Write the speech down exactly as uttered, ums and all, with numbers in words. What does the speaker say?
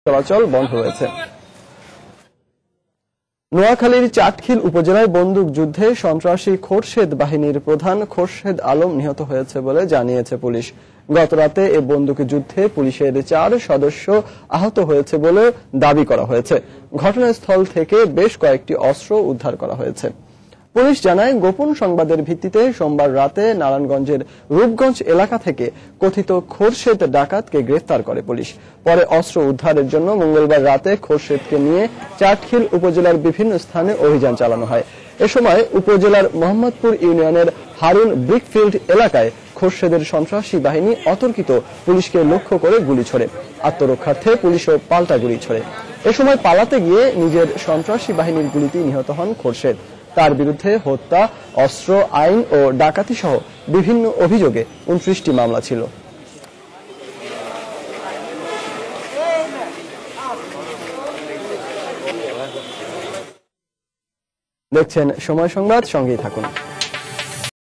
চলাচল বন্ধ রয়েছে। নোয়াখালীর চাটখিল উপজেলায় বন্দুক যুদ্ধে সন্ত্রাসী খোরশেদ বাহিনীর প্রধান খোরশেদ আলম নিহত হয়েছে বলে জানিয়েছে পুলিশ। গতরাতে এ বন্দুক যুদ্ধে পুলিশের চার সদস্য আহত হয়েছে বলে দাবি করা হয়েছে। ঘটনাস্থল থেকে বেশ কয়েকটি অস্ত্র উদ্ধার করা হয়েছে। পুলিশ জানায়, গোপন সংবাদের ভিত্তিতে সোমবার রাতে নারায়ণগঞ্জের রূপগঞ্জ এলাকা থেকে কথিত খোরশেদ ডাকাতকে গ্রেফতার করে পুলিশ। পরে অস্ত্র উদ্ধারের জন্য মঙ্গলবার রাতে খোরশেদকে নিয়ে চাটখিল উপজেলার বিভিন্ন স্থানে অভিযান চালানো হয়। এ সময় উপজেলার মোহাম্মদপুর ইউনিয়নের হারুন ব্রিকফিল্ড এলাকায় খোরশেদের সন্ত্রাসী বাহিনী অতর্কিত পুলিশকে লক্ষ্য করে গুলি ছোড়ে। আত্মরক্ষার্থে পুলিশও পাল্টা গুলি ছোড়ে। এ সময় পালাতে গিয়ে নিজের সন্ত্রাসী বাহিনীর গুলিতে নিহত হন খোরশেদ। তার বিরুদ্ধে হত্যা, অস্ত্র আইন ও ডাকাতি সহ বিভিন্ন অভিযোগে উনত্রিশটি মামলা ছিল। দেখছেন সময় সংবাদ, সঙ্গেই থাকুন।